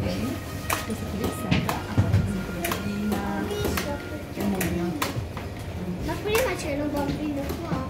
Questo qui serve a fare la pallina e nulla. Ma prima c'era un bambino qua.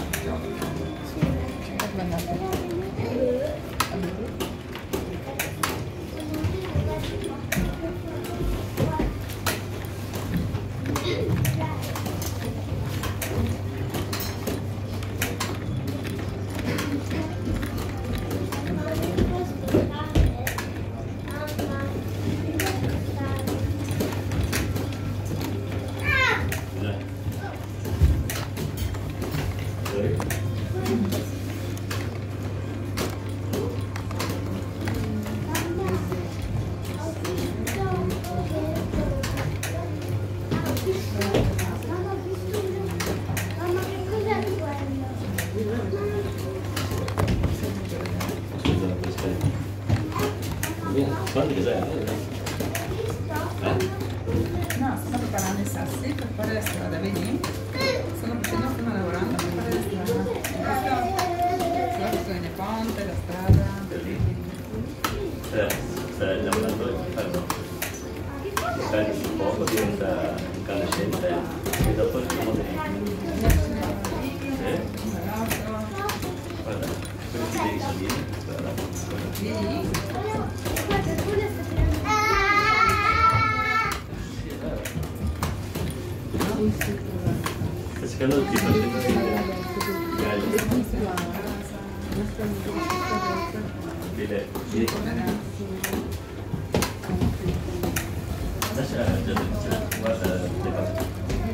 Guarda cos'è? No, stanno preparando i sassi per fare la strada, vedi? Stanno lavorando per fare la strada. Questa costruzione il ponte, la strada, Stai lavorando prendi sul fuoco, diventa incandescente e dopo il fumo guarda, quello che devi salire. Sta cercando di guarda le cose.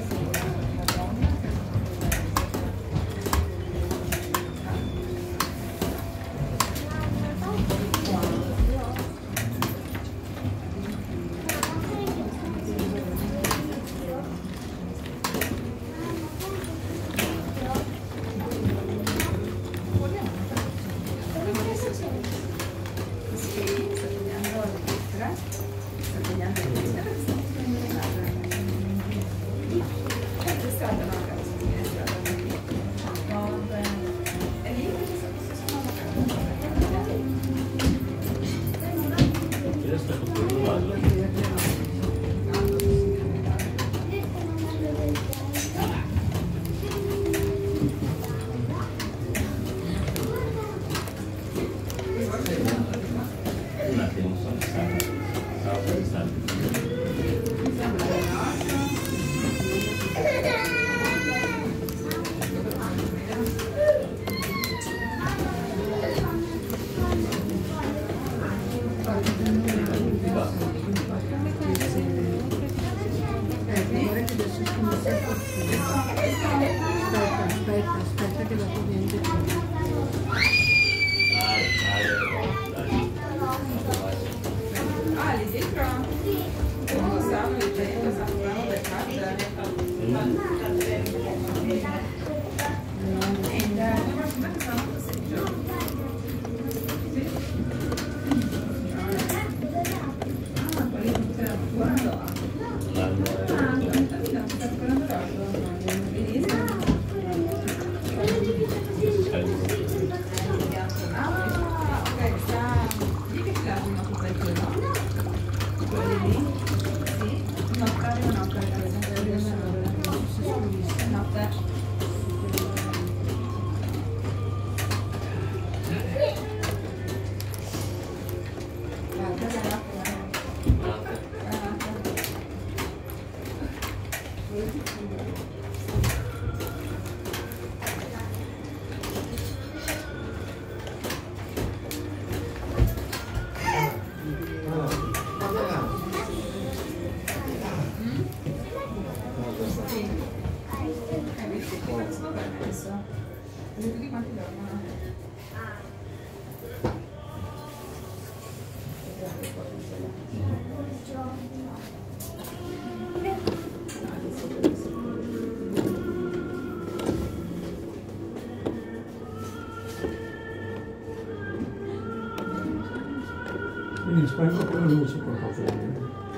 Aspetta che dopo viene di ah, lì dentro? Non sanno di te, cosa fanno le carte? Tutti quanti dormono. Quindi spengo poi la luce per favore.